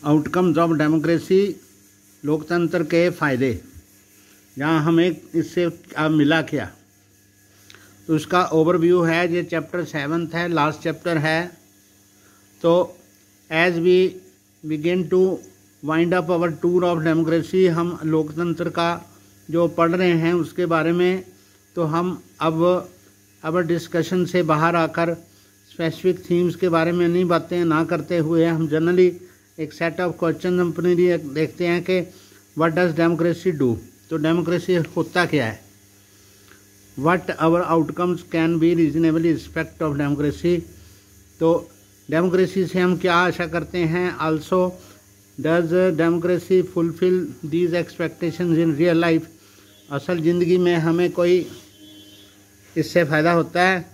Outcomes of democracy, लोकतंत्र के फ़ायदे, जहाँ हमें इससे मिला क्या, तो उसका ओवरव्यू है। ये चैप्टर 7 है, लास्ट चैप्टर है। तो as we begin to wind up our tour of democracy, हम लोकतंत्र का जो पढ़ रहे हैं उसके बारे में, तो हम अब डिस्कशन से बाहर आकर स्पेसिफिक थीम्स के बारे में नहीं बातें ना करते हुए हम जनरली एक सेट ऑफ क्वेश्चन अपने लिए देखते हैं कि व्हाट डज डेमोक्रेसी डू, तो डेमोक्रेसी होता क्या है, what our outcomes can be reasonably respect of democracy, तो डेमोक्रेसी से हम क्या आशा करते हैं। Also does democracy fulfil these expectations in real life, असल ज़िंदगी में हमें कोई इससे फ़ायदा होता है।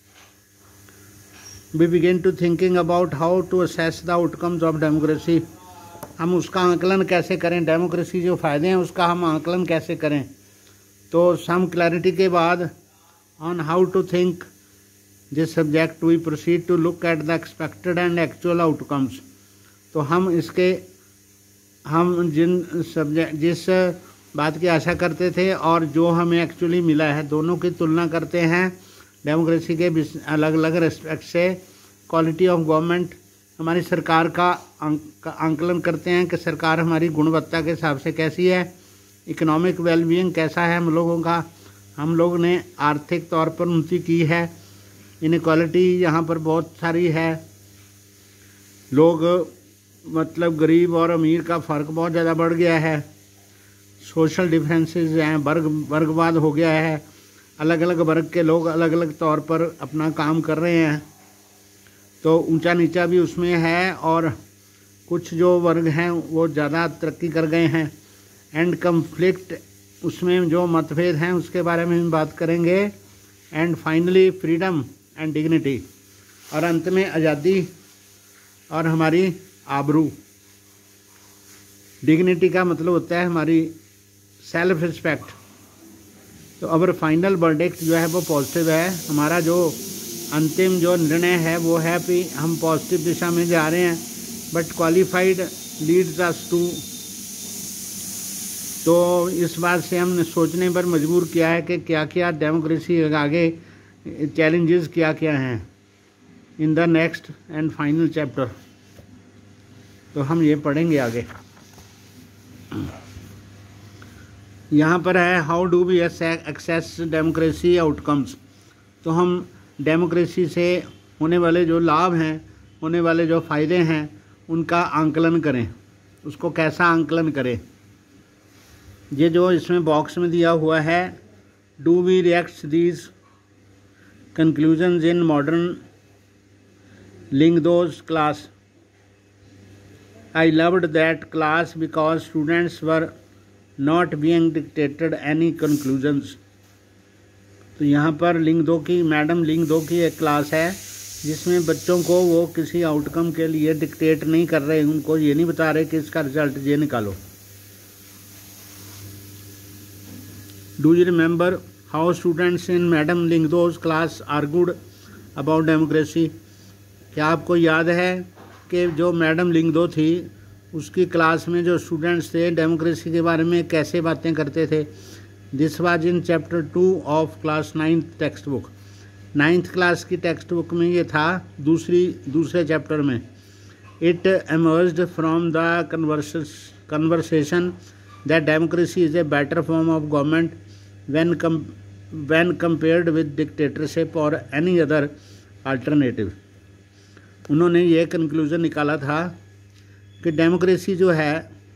We begin to thinking about how to assess the outcomes of democracy, हम उसका आंकलन कैसे करें, डेमोक्रेसी जो फ़ायदे हैं उसका हम आंकलन कैसे करें। तो सम क्लैरिटी के बाद on how to think this subject we proceed to look at the expected and actual outcomes, तो हम जिस बात की आशा करते थे और जो हमें एक्चुअली मिला है, दोनों की तुलना करते हैं डेमोक्रेसी के अलग अलग रेस्पेक्ट से। क्वालिटी ऑफ गवर्नमेंट, हमारी सरकार का आंकलन करते हैं कि सरकार हमारी गुणवत्ता के हिसाब से कैसी है। इकोनॉमिक वेलबीइंग कैसा है हम लोगों का, हम लोग ने आर्थिक तौर पर उन्नति की है। इनक्वालिटी यहाँ पर बहुत सारी है, लोग मतलब गरीब और अमीर का फ़र्क बहुत ज़्यादा बढ़ गया है। सोशल डिफरेंसेस हैं, वर्गवाद हो गया है, अलग अलग वर्ग के लोग अलग अलग तौर पर अपना काम कर रहे हैं, तो ऊंचा नीचा भी उसमें है, और कुछ जो वर्ग हैं वो ज़्यादा तरक्की कर गए हैं। एंड कन्फ्लिक्ट, उसमें जो मतभेद हैं उसके बारे में हम बात करेंगे। And finally freedom and dignity, और अंत में आज़ादी और हमारी आबरू। डिग्निटी का मतलब होता है हमारी सेल्फ रिस्पेक्ट। तो अवर फाइनल वर्डिक्ट जो है वो पॉजिटिव है, हमारा जो अंतिम जो निर्णय है वो है कि हम पॉजिटिव दिशा में जा रहे हैं। But qualified leads us to, तो इस बात से हमने सोचने पर मजबूर किया है कि क्या क्या डेमोक्रेसी आगे चैलेंजेस क्या क्या हैं in the next and final chapter, तो हम ये पढ़ेंगे आगे। यहाँ पर है how do we access democracy outcomes, तो हम डेमोक्रेसी से होने वाले जो लाभ हैं, होने वाले जो फ़ायदे हैं, उनका आंकलन करें, उसको कैसा आंकलन करें। ये जो इसमें बॉक्स में दिया हुआ है, do we react these conclusions in modern Lyngdoh's class, I loved that class because students were not being dictated any conclusions. तो यहाँ पर मैडम लिंग 2 की एक क्लास है जिसमें बच्चों को वो किसी आउटकम के लिए डिक्टेट नहीं कर रहे, उनको ये नहीं बता रहे कि इसका रिजल्ट ये निकालो। Do you remember how students in madam लिंग 2 क्लास आर्ग्यूड अबाउट डेमोक्रेसी, क्या आपको याद है कि जो मैडम लिंग 2 थी उसकी क्लास में जो स्टूडेंट्स थे डेमोक्रेसी के बारे में कैसे बातें करते थे। This was in chapter 2 of class 9 textbook, 9th class की टेक्स्ट बुक में ये था, दूसरे चैप्टर में। It emerged from the conversation that democracy is a better form of government when compared with dictatorship और एनी अदर अल्टरनेटिव। उन्होंने ये conclusion निकाला था कि डेमोक्रेसी जो है,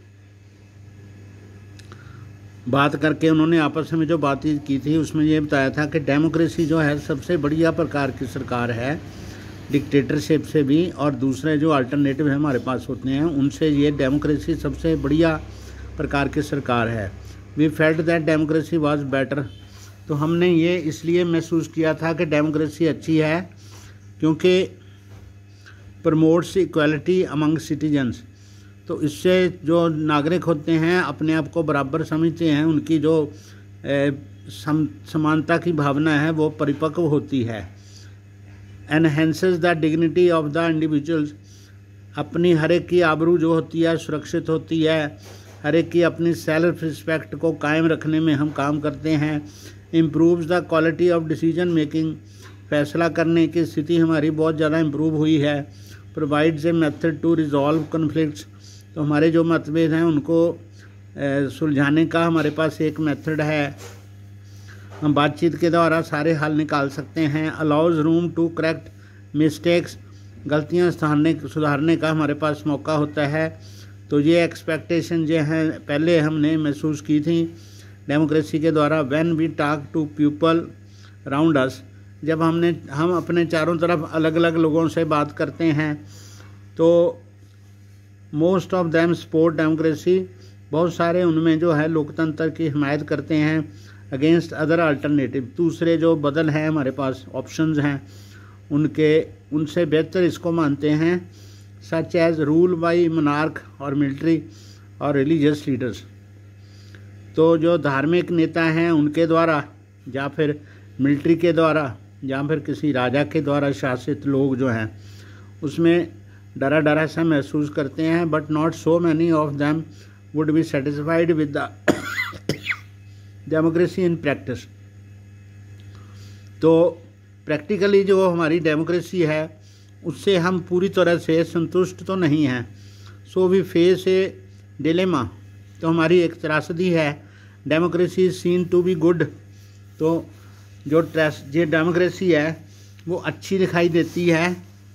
बात करके उन्होंने आपस में जो बातचीत की थी उसमें ये बताया था कि डेमोक्रेसी जो है सबसे बढ़िया प्रकार की सरकार है, डिक्टेटरशिप से भी और दूसरे जो अल्टरनेटिव है हमारे पास होते हैं उनसे ये डेमोक्रेसी सबसे बढ़िया प्रकार की सरकार है। We felt that democracy was better, तो हमने ये इसलिए महसूस किया था कि डेमोक्रेसी अच्छी है क्योंकि प्रमोट्स इक्वालिटी अमंग सिटीजन्स, तो इससे जो नागरिक होते हैं अपने आप को बराबर समझते हैं, उनकी जो समानता की भावना है वो परिपक्व होती है। Enhances the dignity of the individuals, अपनी हर एक की आबरू जो होती है सुरक्षित होती है, हर एक की अपनी सेल्फ रिस्पेक्ट को कायम रखने में हम काम करते हैं। Improves the quality of decision making, फैसला करने की स्थिति हमारी बहुत ज़्यादा इम्प्रूव हुई है। Provides a method to resolve conflicts, तो हमारे जो मतभेद हैं उनको सुलझाने का हमारे पास एक मेथड है, हम बातचीत के द्वारा सारे हल निकाल सकते हैं। Allows room to correct mistakes, गलतियां सुधारने का हमारे पास मौका होता है। तो ये एक्सपेक्टेशन जो हैं पहले हमने महसूस की थी डेमोक्रेसी के द्वारा। When we talk to people around us, जब हम अपने चारों तरफ अलग अलग लोगों से बात करते हैं तो most of them support democracy, बहुत सारे उनमें जो है लोकतंत्र की हिमायत करते हैं। अगेंस्ट अदर अल्टरनेटिव, दूसरे जो बदल हैं हमारे पास ऑप्शंस हैं उनसे बेहतर इसको मानते हैं। Such as rule by monarch और मिलिट्री और रिलीजियस लीडर्स, तो जो धार्मिक नेता हैं उनके द्वारा या फिर मिलिट्री के द्वारा या फिर किसी राजा के द्वारा शासित लोग जो हैं उसमें डरा डरा सा महसूस करते हैं। But not so many of them would be satisfied with the democracy in practice. तो प्रैक्टिकली जो हमारी डेमोक्रेसी है उससे हम पूरी तरह से संतुष्ट तो नहीं हैं। So we face a dilemma, तो हमारी एक त्रासदी है। Democracy seen to be good, तो जो डेमोक्रेसी है वो अच्छी दिखाई देती है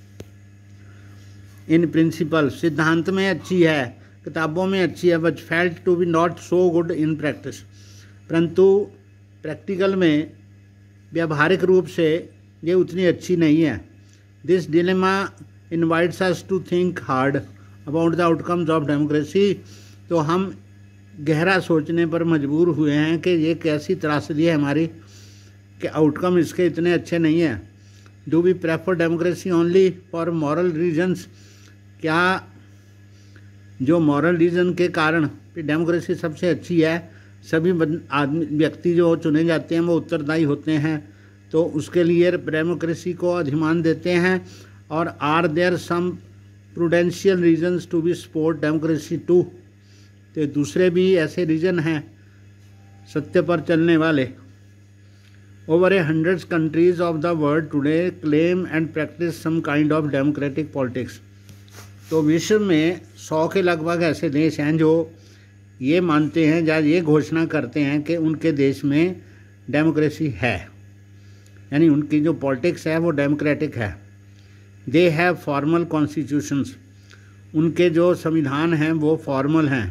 इन प्रिंसिपल, सिद्धांत में अच्छी है, किताबों में अच्छी है, but felt to be not so good in practice, परंतु प्रैक्टिकल में व्यावहारिक रूप से ये उतनी अच्छी नहीं है। This dilemma invites us to think hard about the outcomes of democracy, तो हम गहरा सोचने पर मजबूर हुए हैं कि ये कैसी त्रासदी है हमारी कि आउटकम इसके इतने अच्छे नहीं हैं। Do we prefer democracy only for moral reasons, क्या जो मॉरल रीज़न के कारण डेमोक्रेसी सबसे अच्छी है, सभी व्यक्ति जो चुने जाते हैं वो उत्तरदायी होते हैं तो उसके लिए डेमोक्रेसी को अधिमान देते हैं। और are there some prudential reasons to be support democracy too, तो दूसरे भी ऐसे रीजन हैं सत्य पर चलने वाले। Over 100 countries of the world today claim and practice some kind of democratic politics, तो विश्व में 100 के लगभग ऐसे देश हैं जो ये मानते हैं या ये घोषणा करते हैं कि उनके देश में डेमोक्रेसी है, यानी उनकी जो पॉलिटिक्स है वो डेमोक्रेटिक है। दे हैव फॉर्मल कॉन्स्टिट्यूशंस, उनके जो संविधान हैं वो फॉर्मल हैं,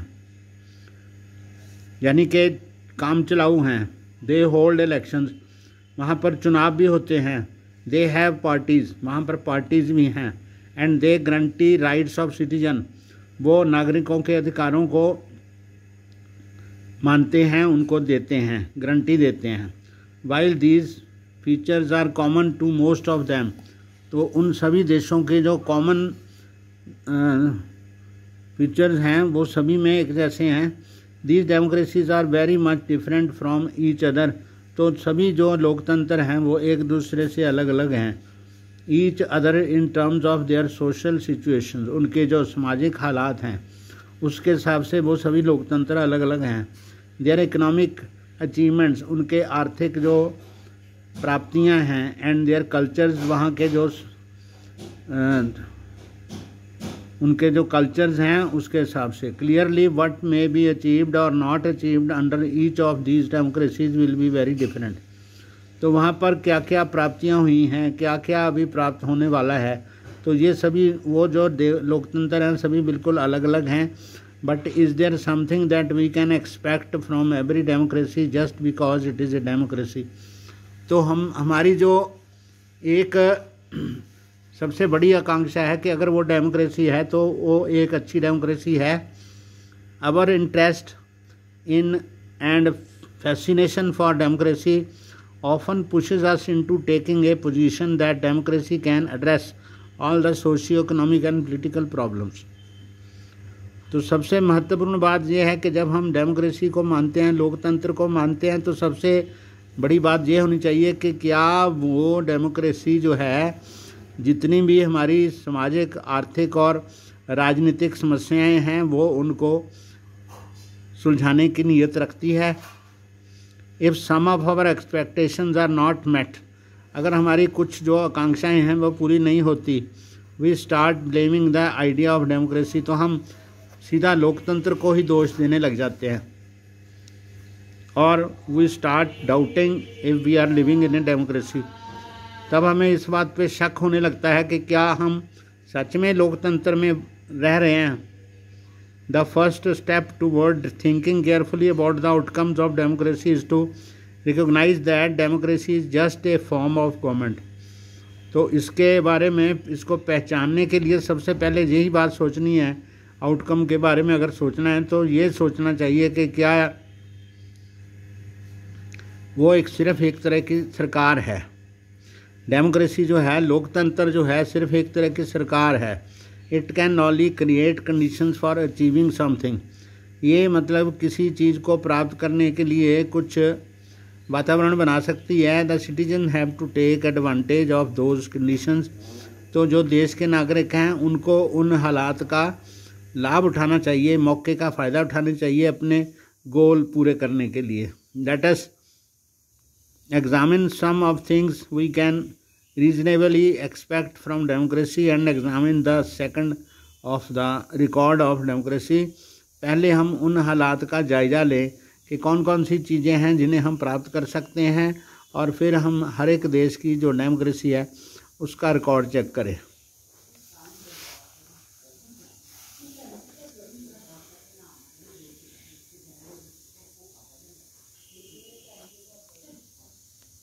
यानी कि काम चलाऊ हैं। दे होल्ड इलेक्शंस, वहाँ पर चुनाव भी होते हैं। दे हैव पार्टीज़, वहाँ पर पार्टीज़ भी हैं। And they guarantee rights of citizen, वो नागरिकों के अधिकारों को मानते हैं, उनको देते हैं, गारंटी देते हैं। While these features are common to most of them, तो उन सभी देशों के जो कॉमन फीचर्स हैं वो सभी में एक जैसे हैं। These democracies are very much different from each other, तो सभी जो लोकतंत्र हैं वो एक दूसरे से अलग अलग हैं। Each other in terms of their social situations, उनके जो सामाजिक हालात हैं उसके हिसाब से वो सभी लोकतंत्र अलग अलग हैं। देयर इकोनॉमिक अचीवमेंट्स, उनके आर्थिक जो प्राप्तियां हैं। एंड देयर कल्चर्स, वहाँ के जो उनके जो कल्चर्स हैं उसके हिसाब से। Clearly what may be achieved और not achieved under each of these democracies will be very different, तो वहाँ पर क्या क्या प्राप्तियाँ हुई हैं, क्या क्या अभी प्राप्त होने वाला है, तो ये सभी वो जो लोकतंत्र हैं सभी बिल्कुल अलग अलग हैं। But is there something that we can expect from every democracy just because it is a democracy, तो हमारी जो एक सबसे बड़ी आकांक्षा है कि अगर वो डेमोक्रेसी है तो वो एक अच्छी डेमोक्रेसी है। Our interest in and fascination for democracy often pushes us into taking a position that democracy can address all the socio-economic and political problems। तो सबसे महत्वपूर्ण बात यह है कि जब हम डेमोक्रेसी को मानते हैं, लोकतंत्र को मानते हैं, तो सबसे बड़ी बात यह होनी चाहिए कि क्या वो डेमोक्रेसी जो है जितनी भी हमारी सामाजिक, आर्थिक और राजनीतिक समस्याएं हैं वो उनको सुलझाने की नीयत रखती है। If some of our expectations are not met, अगर हमारी कुछ जो आकांक्षाएं हैं वो पूरी नहीं होती, we start blaming the idea of democracy, तो हम सीधा लोकतंत्र को ही दोष देने लग जाते हैं। और we start doubting if we are living in a democracy, तब हमें इस बात पे शक होने लगता है कि क्या हम सच में लोकतंत्र में रह रहे हैं। The first step toward thinking carefully about the outcomes of democracy is to recognise that democracy is just a form of government. तो इसके बारे में, इसको पहचानने के लिए सबसे पहले यही बात सोचनी है, आउटकम के बारे में अगर सोचना है तो ये सोचना चाहिए कि क्या वो सिर्फ एक तरह की सरकार है। डेमोक्रेसी जो है, लोकतंत्र जो है, सिर्फ एक तरह की सरकार है। It can only create conditions for achieving something, ये मतलब किसी चीज़ को प्राप्त करने के लिए कुछ वातावरण बना सकती है। The citizen have to take advantage of those conditions, तो जो देश के नागरिक हैं उनको उन हालात का लाभ उठाना चाहिए, मौके का फ़ायदा उठाना चाहिए अपने गोल पूरे करने के लिए। Let us examine some of things we can reasonably expect from democracy and examine the second of the record of democracy। पहले हम उन हालात का जायज़ा लें कि कौन कौन सी चीज़ें हैं जिन्हें हम प्राप्त कर सकते हैं, और फिर हम हर एक देश की जो डेमोक्रेसी है उसका रिकॉर्ड चेक करें।